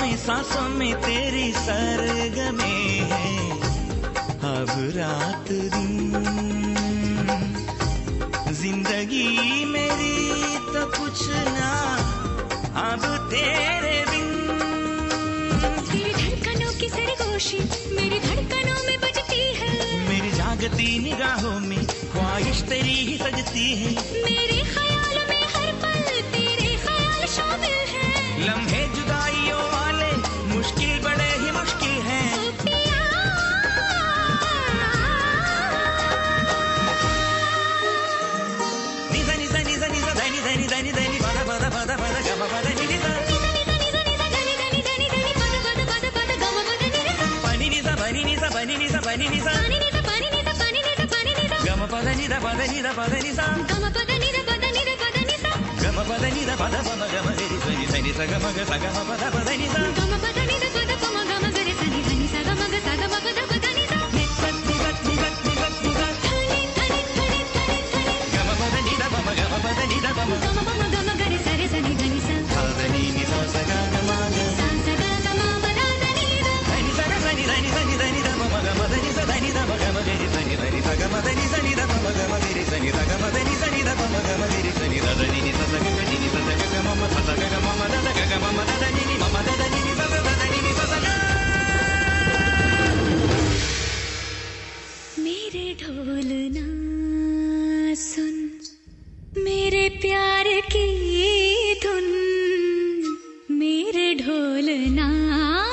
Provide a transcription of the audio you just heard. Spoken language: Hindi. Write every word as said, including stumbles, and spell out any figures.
में सांसों में तेरी सरगमे है। अब रात दिन जिंदगी मेरी तो कुछ ना अब तेरे बिन। तेरी धड़कनों की सरगोशी मेरी धड़कनों में बजती है। मेरी जागती निगाहों में ख्वाहिश तेरी ही सजती है। मेरे ख्याल में हर पल तेरे ख्याल शामिल है। लम्हे जुदाइयों वाले मुश्किल बड़े ही मुश्किल हैं। ओ पिया निजा निजा निजा निजा धनी धनी धनी धनी पदा पदा पदा पदा गम पदा नि निजा pani niza pani niza pani niza pani niza pani niza pani niza pani niza pani niza gama pada niza pada niza pada niza gama pada niza pada niza pada niza gama pada niza pada pada gama gari sani sani sa gama ga sa gama pada pada niza gama pada niza pada gama gama gari sani sani sa gama ga sa gama pada pada niza niza niza niza niza niza thani thani thani thani thani gama pada niza gama gama pada niza gama gama gama gama gari sari sani sani sa pada ni niza sa gama ga sa sa gama pada sani niza sani sa sani sani sani sani da gama gama da niza sani da gama gari sani sani sa gama da ni sani da gama gama gari sani da gama da ni sani da gama gama gari sani da da ni niza sa gama ni niza sa gama ma sa sa gama ma da da gama ma da da ni ni ma da da ni niza sa da ni niza sa मेरे ढोलना सुन मेरे प्यार की धुन। मेरे ढोलना